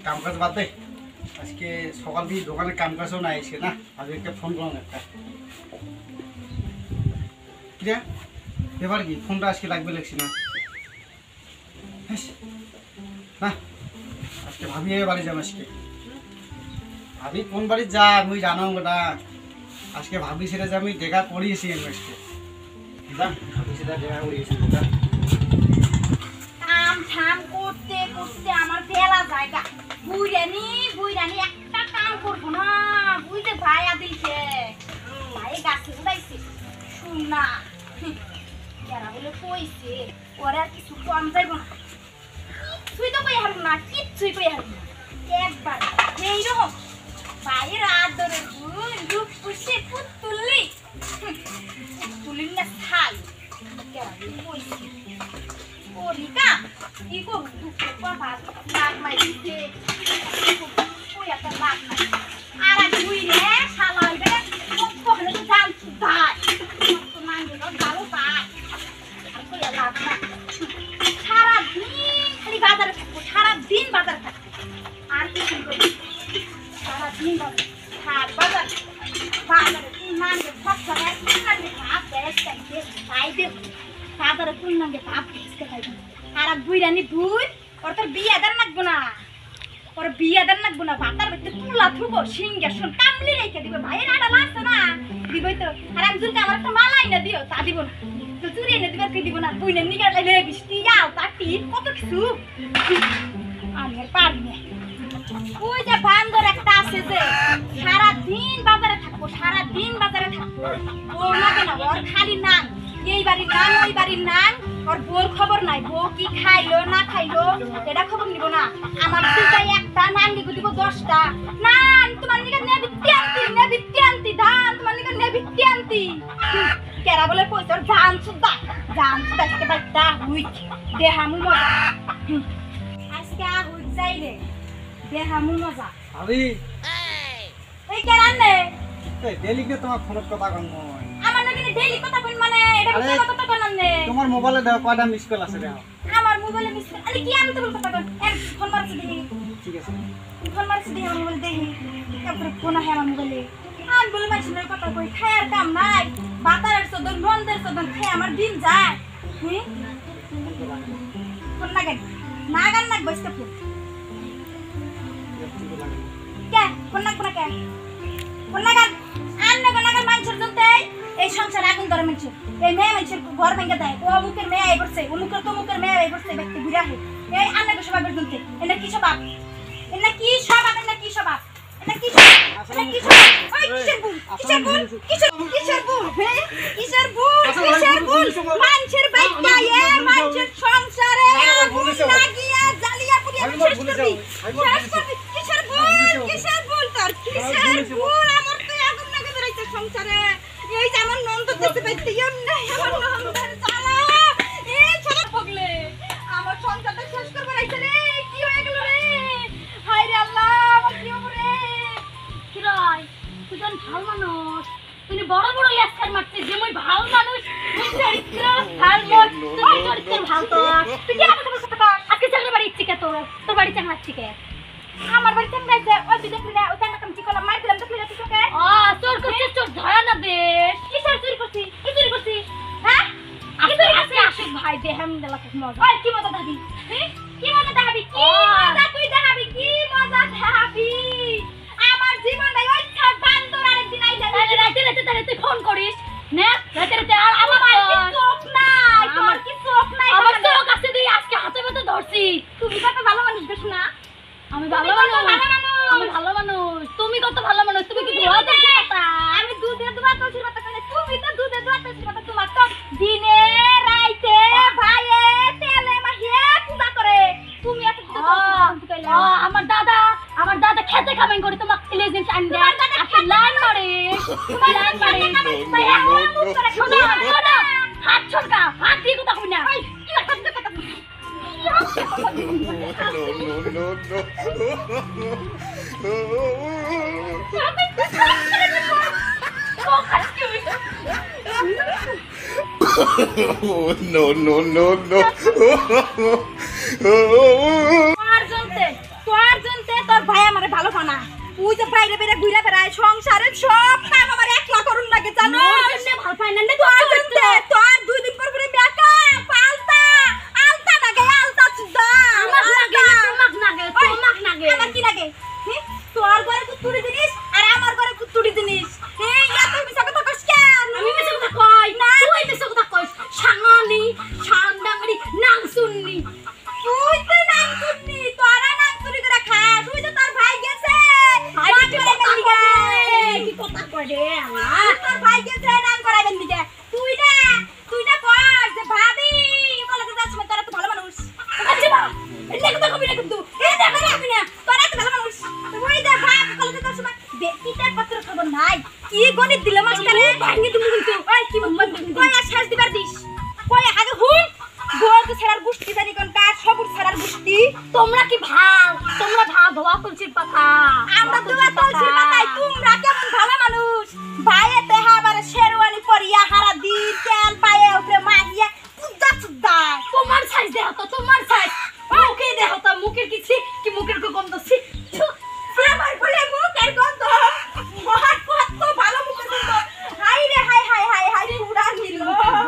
কাম কাজ বাদ দে, আজকে সকাল থেকে দোকানে কাম কাজও নাই এসে না, আজ একটা ফোন করলাম একটা। কিরে এবার কি ফোনটা আজকে লাগবে লাগছি না না, আজকে ভাবি বাড়ি যাম। আজকে ভাবি কোন বাড়ি যা মুই জানো না, আজকে ভাবি সেটা যে আমি দেখা করিয়েছি আজকে ভাবি সেটা দেখা করিয়েছি। কাম ঠাম করতে করতে আমার বেলা জায়গা বুইরানি একটা কাম করবো না, বুঝতে ভাই আদিলছে ভাই গাছে উড়াইছে শুন না, যারা বলে কইছে ওরা আর কিছু কম যাইব না, কিছুই তো কই হারব না, কিচ্ছুই কই হারব না। একবার এইরকম ভাইয়ের আদরের গুণ রূপ পুষে পুতুলি পুতুলি না ছাই যারা বলে কইছে Rika, ibu buku apa? Lama ini, ibu ya terlama. Arah gue deh, salah deh. Kok lu jangan sudah. Teman juga kalau tak, aku ya lama. Cara din, bazar aku. Cara din bazar aku. Arti itu. Cara din bazar. Bazar. Bazar itu nanti pas saya nanti apa? Saya saya father full nange pap iske খাইবো আর বুইরানি বুই ওর তোর বিয়া দেন লাগবো না, ওর বিয়া দেন লাগবো না, ভাতার ভিতরে তুলা থুবো সিংহাসন কামলি রেখে দিবে, ভাইয়ের আটা লাগছে না দিবই তো। আর একজনকে আমার একটা মালা এনে দিও, তা দিব না, তো চুরি এনে দিবার কি দিব না, বুইনে নিগার লাইলে বৃষ্টি যাও তা টিপ কত কিছু আমি আর পারি না। ওই যে বান্দর একটা আছে যে সারা দিন বাজারে থাকবো, সারা দিন বাজারে থাকবো, ওর লাগে না, ওর খালি নাম এই বাড়ির নাম ওই বাড়ির নাম, ওর বউর খবর নাই, বউ কি খাইলো না খাইলো এটা খবর নিব না। আমার দুটাই একটা নাঙ্গি দিব 10টা নান, তোমার নিকে নেবিত্তি আনতি ধান, তোমার নিকে নেবিত্তি আনতি কেরা বলে কইছ জান সুদা আজকে বাইটা হুই দেহামু মজা, আজকে হুই যাই রে দেহামু মজা। ভাবি এই কেরান নে এই ডেলি কে তোমার ফোনত কথা কম মই আমার নাকি ডেইলি কথা কই, মানে এটা কি কথা কন নে? তোমার মোবাইলে দাও কয়টা মিস কল আছে দাও। আমার মোবাইলে মিস কল আরে কি আমি তো কথা কন এক ফোন মারছি দেখি। ঠিক আছে ফোন মারছি দেখি আমার মোবাইল দেখি, তারপরে ফোন আহে আমার মোবাইলে, আমি বলে মাইছিনের কথা কই খায়ার কাম নাই, বাতারের সদন নন্দের সদন খায় আমার দিন যায়। ফোন লাগাই নাগান নাক বসতে ফোন কে ফোন নাক কোনা কে ফোন লাগান আন নাগান মানুষের জনতে এই সংসার আগুন ধরে মানুষের, এই মেয়ে মানুষের ঘর ভেঙে দেয়, ও মুখের মেয়ে আই পড়ছে, ও মুখের তো মুখের মেয়ে আই পড়ছে, ব্যক্তি ঘুরে আহে এই আন্নাকে সবাবের জনতে এনা কি স্বভাব, এনা কি স্বভাব, এনা কি স্বভাব, এনা কি স্বভাব, এনা কি স্বভাব, ওই কিসের ভুল কিসের ভুল কিসের ভুল হ্যাঁ কিসের ভুল মানুষের বাইকা এ মানুষের সংসারে আগুন লাগিয়া জ্বালিয়া পুড়িয়া শেষ করবি কিসের ভুল তোর কিসের ভুল, আমার তো আগুন লাগে ধরাইতে সংসারে, এই যে আমার নন্দ দেখতে পাইতে নাই, আমার নন্দের জ্বালা এই ছোট পগলে আমার সংসারটা শেষ করবে রাইছে রে, কি হয়ে গেল রে, হায় রে আল্লাহ আমার কি হবে রে। কি রাই তুই জান ভালো মানুষ, তুই বড় বড় লেকচার মারছিস যে মই ভালো মানুষ, তুই চরিত্র ভালো, তুই চরিত্র ভালো, তো তুই কি আমার কথা কর, আজকে চাকরি বাড়ি ইচ্ছে কে তোর বাড়ি চাকরি ইচ্ছে কে, আমার বাড়ি চাকরি আছে, ওই বিদেশ না ওই চাকরি কাম কি করলাম মার দিলাম তো তুই তোকে চোর করছিস, চোর ধরা না দে, কিসের চুরি করছিস, কি চুরি করছিস হ্যাঁ, কি চুরি করছিস আশিক ভাই দেহাম দেলা খুব মজা, ওই কি মজা দেখাবি কি মজা দেখাবি, কি মজা তুই দেখাবি, কি মজা দেখাবি, আমার জীবনটাই ওই বান্দর আরেকদিন আইলা রাতে তুই ফোন করিস না রাতে আর আমার কি চোখ নাই, তোমার কি চোখ নাই, আমার চোখ আছে, তুই আজকে হাতে মতো ধরছি, তুমি কত ভালো মানুষ বেশ না, আমি ভালো মানুষ, তুমি কত ভালো মানুষ, তুমি কি ধোয়া যাচ্ছে কথা, আমি দুধে দোয়া তুলসীর পাতা খাই, তুমি তো দুধে দোয়া তুলসীর পাতা, তোমার তো দিনে রাইতে ভাইয়ে তেলে মাখিয়ে পূজা করে, তুমি এত আমার দাদা খেতে খাবেন করে তোমার লেজেন্স আন দেয়, আপনি লাইন মারে হাত ছড়কা হাত দিয়ে কথা কই না কি কথা No. তোর জনতে তোমরা কি ভাও? তোমরা ভাও ধোয়া তুলসীর পাতা। আমরা ধোয়া তুলসীর পাতায়, তোমরা কেমন ভালো মানুষ। ভাইয়ে দেহা আবার শেরওয়ানি পরিয়া হারা দিন তেল পায়ে উপরে মারিয়া কুদ্দা কুদ্দা। তোমার সাইজ দেহ তো, তোমার সাইজ। মুখে দেহ তো, মুখের কি মুখের কি গন্ধ ছি। আমার বলে মুখের গন্ধ। মহান কত ভালো মুখের গন্ধ। হাই রে হাই হাই হাই হাই পুরা নীল।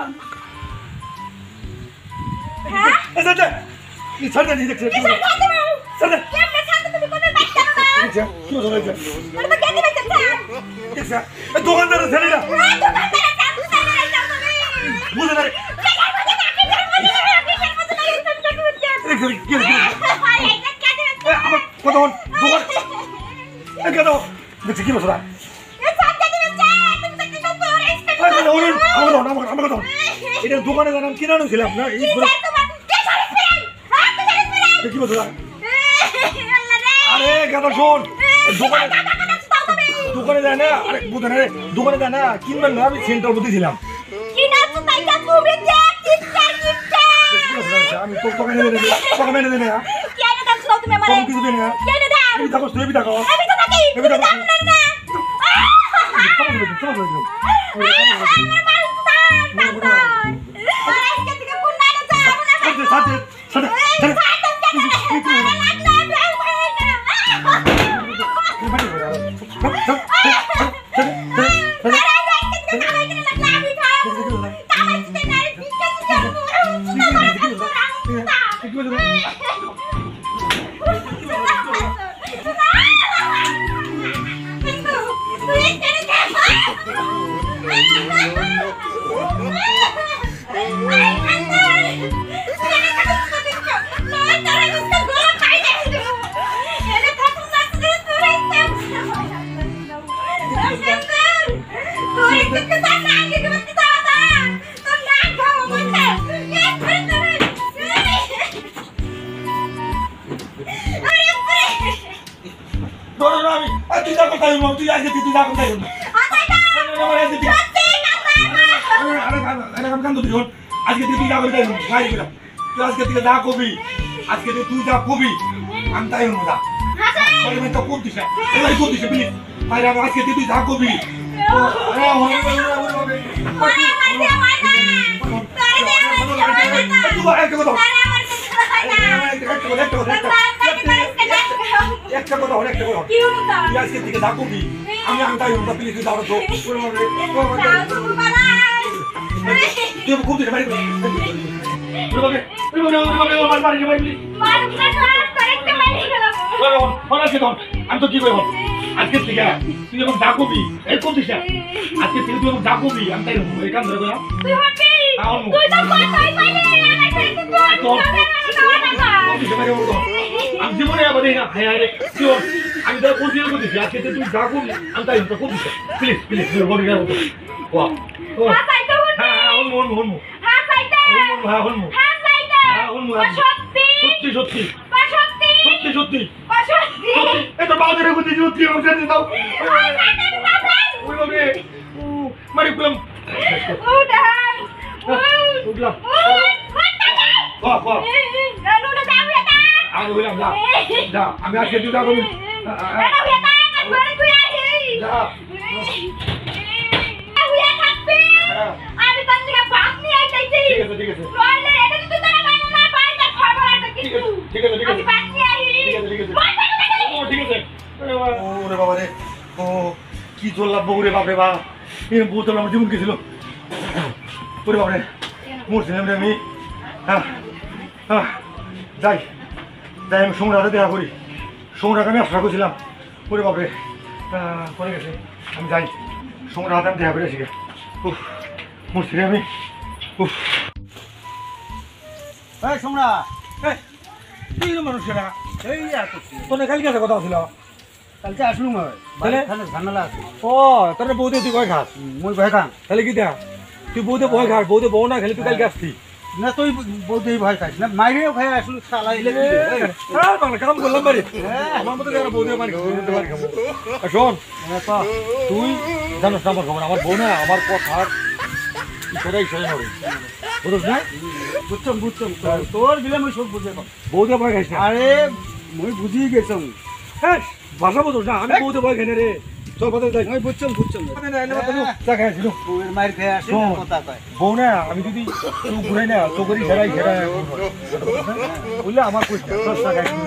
হ্যাঁ? ছাড় দে দেখছ কি সাইজ দাও তুমি? ছাড় দে কেমনে ছাড়তে তুমি কোনে বাইতে না? কি হলো রে এটা তো গেদি বাইতে ছাড়। দেখছ এই দোকানদার ছেলেটা এই দোকানদার কাছে ছাড়াই যাও তুমি। বুঝে না আমার কথা বল দোকান এই কেন দেখছ কি বসরা এটা দোকানে জানাম কিনা ছিলাম না এই কি বসরা আরে গাদা শোন দোকানে যায় না আরে বুঝে না রে দোকানে যায় না কিনবেন না আমি সেন্টার মধ্যে ছিলাম আমি তো তোকে মেনে দেবে না কম কিছু দেবে না এই দেখো তুই দেখো তুই আজকে তুই যা করতে আজকে তুই যা করতে আজকে তুই যা কবি আজকে তুই যা কবি আমি তাই হবো না তো করতিস এবার করতিস প্লিজ আজকে তুই যা কবি একটা কথা আজকে থেকে যা কবি আমি তাই হবো প্লিজ তুই যাও তুই করতিস বাড়ি আমি তো কি করবো আজকে থেকে তুই যখন যা কবি এই করতিস আজকে থেকে তুই যখন যা কবি আমি তাই হবো এই কাম ধরে আমি জীবনে আমি তো করছি আজকে তুই যা করবি আমি তাই করতিস প্লিজ প্লিজ সত্যি সত্যি সত্যি সত্যি এটা বাজারে বুঝি সত্যি আমাকে দাও মারি পেলাম উঠলাম আমি বললাম যা আমি আজকে তুই যা করবি কি চললাম বউরে বাপরে বা বউ তো আমার জীবন গেছিল ওরে বাপরে মরছিলাম রে আমি যাই যাই আমি সমুদ্রে দেখা করি সমুদ্রকে আমি আশা করছিলাম ওরে বাপরে পরে গেছে আমি যাই সমুদ্র হাতে আমি দেখা করে শিখে মরছি রে আমি সোমরা তুই মানুষেরা এই তোর কালকে কাছে কথা ছিল কালকে আসলুম ঝামেলা আছে ও তোর বৌদি তুই কয় খাস মই ভয় খান তাহলে কি দেখ তুই বৌদি ভয় খাস বৌদি বউ না খেলে তুই কালকে আসতি না তুই বলতে ভয় খাইস না মাইরেও খাই আসলে শালা বাংলা কাম করলাম বাড়ি আমার মতো যারা বৌদি মারি খাবো শোন তুই জানোস না আমার খবর আমার বউ না আমার কথার সদাই সদাই হবে বুঝছ না বুঝছম তোর দিলে মই সব বুঝে পাম বউতে ভয় খাইছ না আরে মই বুঝি গেছম হ্যাঁ ভাষা বুঝছ না আমি বউতে ভয় খাই না রে চল বাজার যাই মই বুঝছম চা খাইছিল বউয়ের মায়ের খেয়ে আসে শোন। কথা কয় বউ না আমি যদি তুই ঘুরাই না তো করি ঘেরাই বললে আমার কইস না চা খাইছিল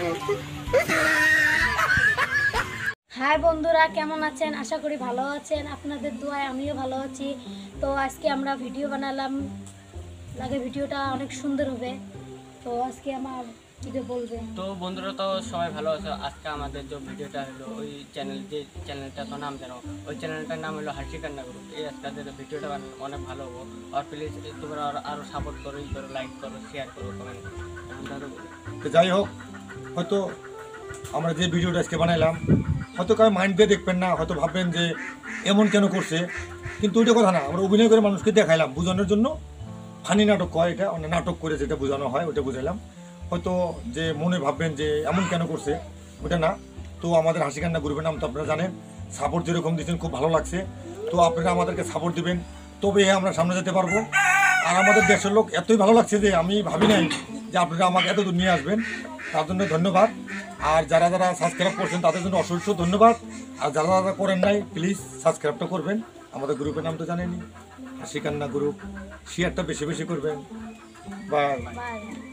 হাই বন্ধুরা, কেমন আছেন? আশা করি ভালো আছেন। আপনাদের দোয়ায় আমিও ভালো আছি। তো আজকে আমরা ভিডিও বানালাম, লাগে ভিডিওটা অনেক সুন্দর হবে। তো আজকে আমার কি বলবে, তো বন্ধুরা তো সবাই ভালো আছে। আজকে আমাদের যে ভিডিওটা হলো ওই চ্যানেলটা তো নাম জানো, ওই চ্যানেলটার নাম হলো হাসি কান্না গ্রুপ। এই আজকে ভিডিওটা অনেক ভালো হবো। আর প্লিজ তোমরা আরও সাপোর্ট করো, লাইক করো, শেয়ার করো, কমেন্ট করো। তো যাই হোক, হয়তো আমরা যে ভিডিওটা আজকে বানাইলাম হয়তো কারো মাইন্ড দিয়ে দেখবেন না, হয়তো ভাববেন যে এমন কেন করছে, কিন্তু ওইটা কথা না। আমরা অভিনয় করে মানুষকে দেখাইলাম বোঝানোর জন্য। ফানি নাটক কয় এটা, অনেক নাটক করে যেটা বোঝানো হয় ওটা বুঝাইলাম। হয়তো যে মনে ভাববেন যে এমন কেন করছে, ওটা না। তো আমাদের হাসি কান্না গ্রুপের নাম তো আপনারা জানেন, সাপোর্ট যেরকম দিচ্ছেন খুব ভালো লাগছে। তো আপনারা আমাদেরকে সাপোর্ট দিবেন, তবে আমরা সামনে যেতে পারবো। আর আমাদের দেশের লোক এতই ভালো লাগছে যে আমি ভাবি নাই যে আপনারা আমাকে এত দূর নিয়ে আসবেন, তার জন্য ধন্যবাদ। আর যারা যারা সাবস্ক্রাইব করছেন তাদের জন্য অসংখ্য ধন্যবাদ। আর যারা যারা করেন নাই প্লিজ সাবস্ক্রাইবটা করবেন। আমাদের গ্রুপের নাম তো জানেনই, হাসি কান্না গ্রুপ। শেয়ারটা বেশি বেশি করবেন। বাই। বাই।